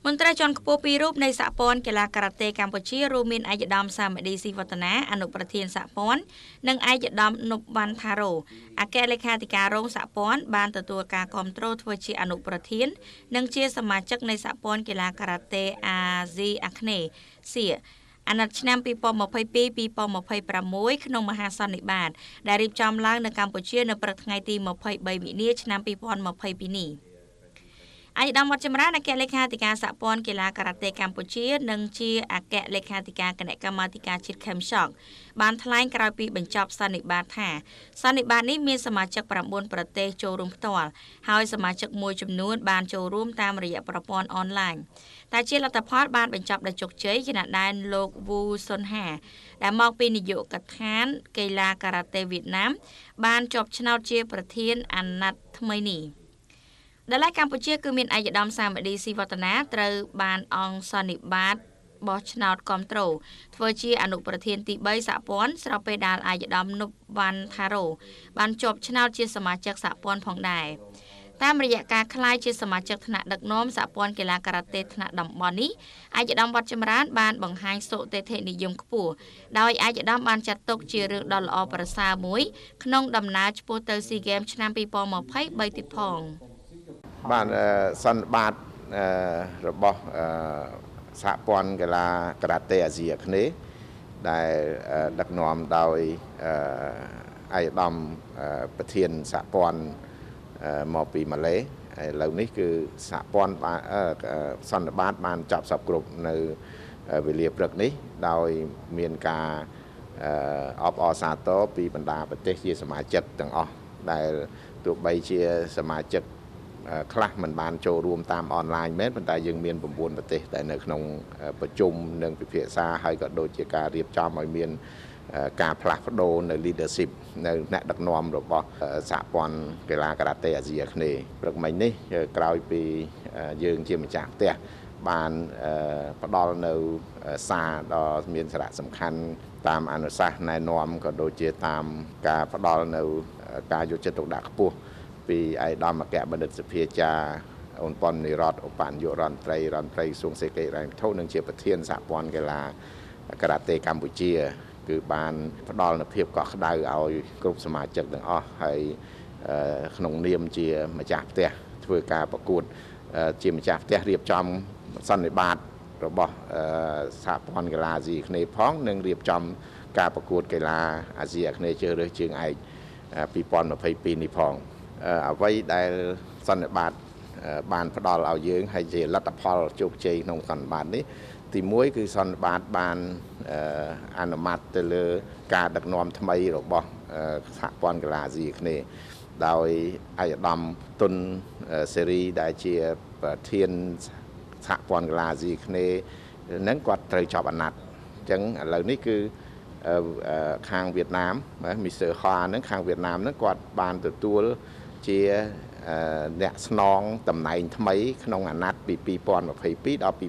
មន្ត្រីជាន់ខ្ពស់ពីររូបនៃសហព័ន្ធកីឡាការ៉ាតេកម្ពុជារួមមានឯកឧត្តមសាមឌីស៊ីវឌ្ឍនាអនុប្រធានសហព័ន្ធនិងឯកឧត្តមនុបវណ្ណថារ៉ូអគ្គលេខាធិការរងសហព័ន្ធបានទទួលការគាំទ្រធ្វើជាអនុប្រធាននិងជាសមាជិកនៃសហព័ន្ធកីឡាការ៉ាតេអាស៊ីអាគ្នេយ៍សៀអាណត្តិឆ្នាំ2022-2026ក្នុងមហាសន្និបាតដែលរៀបចំឡើងនៅកម្ពុជានៅព្រឹកថ្ងៃទី23មីនាឆ្នាំ2022នេះឯកឧត្តមវត្តចម្រើនអគ្គលេខាធិការសហព័ន្ធកីឡាការ៉ាតេកម្ពុជានិងជាអគ្គលេខាធិការគណៈកម្មាធិការជាតិខេមឆកបានថ្លែងក្រោយពីបញ្ចប់សន្និបាតថាសន្និបាតនេះមានសមាជិក9ប្រទេសចូលរួមផ្ទាល់ហើយសមាជិកមួយចំនួនបានចូលរួមតាមរយៈប្រព័ន្ធអនឡាញតែជាលទ្ធផលបានបញ្ចប់ដោយជោគជ័យខណៈដែលលោកវូសុនហាដែលមកពីនាយកដ្ឋានកីឡាការ៉ាតេវៀតណាមបានជាប់ឆ្នោតជាប្រធានអាណត្តិថ្មីនេះដែលកម្ពុជាគឺមានឯកឧត្តមសាមឌីស៊ីវឌ្ឍនាត្រូវបានអង្គសន្និបាតបោះឆ្នោតគាំទ្រធ្វើជាអនុប្រធានទី3សហព័ន្ធស្របពេលដែលឯកឧត្តមនុបវណ្ណថារ៉ូបានជាប់ឆ្នោតជាសមាជិកសហព័ន្ធផងដែរតាមរយៈការក្លាយជាសមាជិកថ្នាក់ដឹកនាំសហព័ន្ធកីឡាការ៉ាតេថ្នាក់តំបន់នេះឯកឧត្តមវត្តចម្រើនបានបង្ហាញសុតិធិនិយមខ្ពស់ដោយឯកឧត្តមបានចាត់ទុកជារឿងដ៏ល្អប្រសើរមួយក្នុងដំណើរឆ្ពោះទៅស៊ីហ្គេមឆ្នាំ2023ទៀតផងបានសន្និបាតរបស់សហព័ន្ធកីឡាការ៉ាតេអាស៊ីអាគ្នេយ៍ដែលដឹកនាំដោយឯកឧត្តមប្រធានសហព័ន្ធមកពីម៉ាឡេឥឡូវនេះគឺសហព័ន្ធសន្និបាតបានចប់សពគ្រប់នៅវេលាព្រឹកនេះដោយមានការអបអរសាទរពីបណ្ដាប្រទេសជាសមាជិកទាំងអស់ដែលទោះបីជាសមាជិកខ្លះមិនបានចូលរួមតាមអនឡាញមែនប៉ុន្តែយើងមាន9ប្រទេសដែលនៅក្នុងប្រជុំនិងពិភាក្សាហើយក៏ដូចជាការរៀបចំឲ្យមានការផ្លាស់ប្ដូរនៅ leadership នៅអ្នកដឹកនាំរបស់សហព័ន្ធកីឡាការ៉ាតេអាស៊ីអាគ្នេយ៍ព្រឹកមិញនេះក្រោយពីយើងជាម្ចាស់ផ្ទះបានផ្ដល់នៅសារដ៏មានសារៈសំខាន់តាមអនុសាសន៍ណែនាំក៏ដូចជាតាមការផ្ដល់នៅការយកចិត្តទុកដាក់ខ្ពស់ពីឯកឧត្តមអគ្គបណ្ឌិតសភាចារ្យអូនប៉ុននិរដ្ឋឧបនាយករដ្ឋមន្ត្រីសួងសេដ្ឋកិច្ចហិរញ្ញវត្ថុនិងជាប្រធានសហព័ន្ធកីឡាការ៉ាតេកម្ពុជាគឺបានផ្ដល់នូវភាពកក់ក្ដៅឲ្យគ្រប់សមាជិកទាំងអស់ហើយក្នុងនាមជាម្ចាស់ផ្ទះធ្វើការប្រកួតជាម្ចាស់ផ្ទះរៀបចំសន្និបាតរបស់សហព័ន្ធកីឡាអាស៊ីអាគ្នេយ៍ផងនិងរៀបចំការប្រកួតកីឡាអាស៊ីអាគ្នេយ៍ជ្រើសរើសជើងឯក2022នេះផងអ្វីដែលសន្និបាតបានផ្ដល់ឲ្យយើងហើយជាលទ្ធផលជោគជ័យក្នុងសន្និបាតនេះទី1គឺសន្និបាតបានអនុម័តទៅលើការដឹកនាំថ្មីរបស់សហព័ន្ធកីឡាអាស៊ីអាគ្នេយ៍ដោយឯកឧត្តមទុនសេរីដែលជាប្រធានសហព័ន្ធកីឡាអាស៊ីអាគ្នេយ៍នឹងគាត់ត្រូវចប់អាណត្តិអញ្ចឹងឥឡូវនេះគឺខាងវៀតណាមមីសឺហាហ្នឹងខាងវៀតណាមហ្នឹងគាត់បានទទួលជាអ្នកស្នងតំណែងថ្មីក្នុងអាណត្តិពី2022ដល់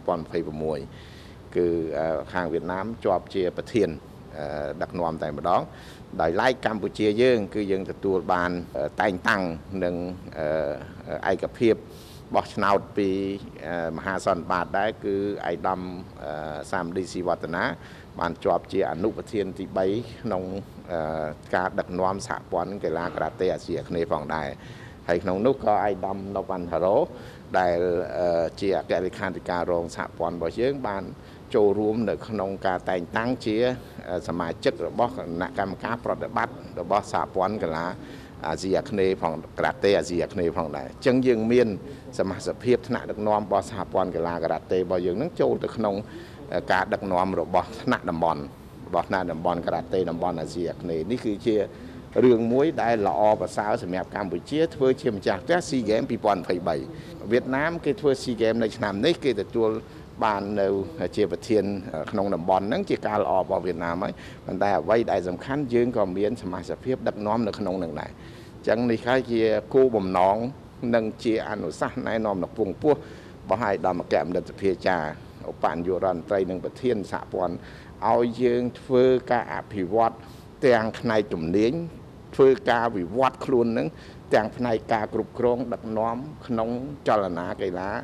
2026គឺខាងវៀតណាមជាប់ជាប្រធានដឹកនាំតែម្ដងដោយឡែកកម្ពុជាយើងគឺយើងទទួលបានតែងតាំងនឹងឯកភាពបោះឆ្នោតពីមហាសន្និបាតដែរគឺឯកឧត្តមសាមឌីស៊ីវឌ្ឍនាបានជាប់ជាអនុប្រធានទី3ក្នុងការដឹកនាំសហព័ន្ធកីឡាការ៉ាតេអាស៊ីអាគ្នេយ៍ផងដែរហើយក្នុងនោះក៏ឯកឧត្តមនុបវណ្ណថារ៉ូដែលជាអគ្គលេខាធិការរងសហព័ន្ធរបស់យើងបានចូលរួមនៅក្នុងការតែងតាំងជាសមាជិករបស់គណៈកម្មការប្រតិបត្តិរបស់សហព័ន្ធកីឡាអាស៊ីអាគ្នេយ៍ផងការ៉ាតេអាស៊ីអាគ្នេយ៍ផងដែរអញ្ចឹងយើងមានសមាជិកភាពថ្នាក់ដឹកនាំរបស់សហព័ន្ធកីឡាការ៉ាតេរបស់យើងនឹងចូលទៅក្នុងការដឹកនាំរបស់ថ្នាក់តំបន់របស់ថ្នាក់តំបន់ការ៉ាតេតំបន់អាស៊ីអាគ្នេយ៍នេះគឺជារឿងមួយដែលល្អប្រសើរសម្រាប់កម្ពុជាធ្វើជាម្ចាស់ផ្ទះ SEA Games 2023វៀតណាមគេធ្វើ SEA Games នៅឆ្នាំនេះគេទទួលបាននៅជាប្រធានក្នុងតំបន់ហ្នឹងជាការល្អរបស់វៀតណាមហើយប៉ុន្តែអ្វីដែលសំខាន់យើងក៏មានសមាជិកភាពដឹកនាំនៅក្នុងនឹងដែរអញ្ចឹងនេះហើយជាគោលបំណងនិងជាអនុសាសន៍ណែនាំនៅពងពោះរបស់ឯកឧត្តមអគ្គបណ្ឌិតសភាចារ្យឧបនាយករដ្ឋមន្ត្រីនិងប្រធានសហព័ន្ធឲ្យយើងធ្វើការអភិវឌ្ឍទាំងផ្នែកជំនាញធ្វើការវិវត្តខ្លួននឹងទាំងផ្នែកការគ្រប់គ្រងដឹកនាំក្នុងចលនាកីឡា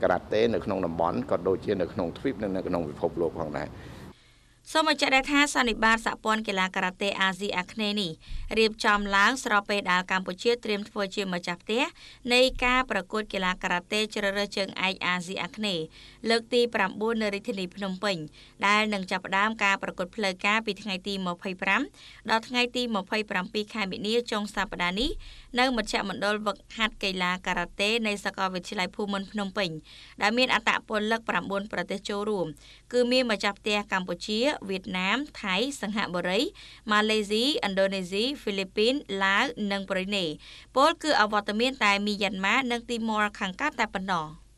ការ៉ាតេនៅក្នុងតំបន់ក៏ដូចជានៅក្នុងទ្វីបនិងនៅក្នុងពិភពលោកផងដែរសូមបញ្ជាក់ដែរថាសន្និបាតសហព័ន្ធកីឡាការ៉ាតេអាស៊ីអាគ្នេយ៍នេះរៀបចំឡើងស្របពេលដែលកម្ពុជាត្រៀមធ្វើជាម្ចាស់ផ្ទះនៃការប្រកួតកីឡាការ៉ាតេជ្រើសរើសជើងឯកអាស៊ីអាគ្នេយ៍លើកទី9នៅរាជធានីភ្នំពេញដែលនឹងចាប់ផ្ដើមការប្រកួតផ្លូវការពីថ្ងៃទី25ដល់ថ្ងៃទី27ខែមិនិនាចុងសប្តាហ៍នេះនៅមជ្ឈមណ្ឌលហ្វឹកហាត់កីឡាការ៉ាតេនៃសាកលវិទ្យាល័យភូមិន្ទភ្នំពេញដែលមានអត្តពលិក9ប្រទេសចូលរួមគឺមានម្ចាស់ផ្ទះកម្ពុជាវៀតណាមថៃសិង្ហបុរីម៉ាឡេស៊ីឥណ្ឌូនេស៊ីហ្វីលីពីនឡាវនិងប្រ៊ុយណេពលគឺអវត្តមានតែមីយ៉ាន់ម៉ានិងទីម៉័រខាងកើតតែប៉ុណ្ណោះ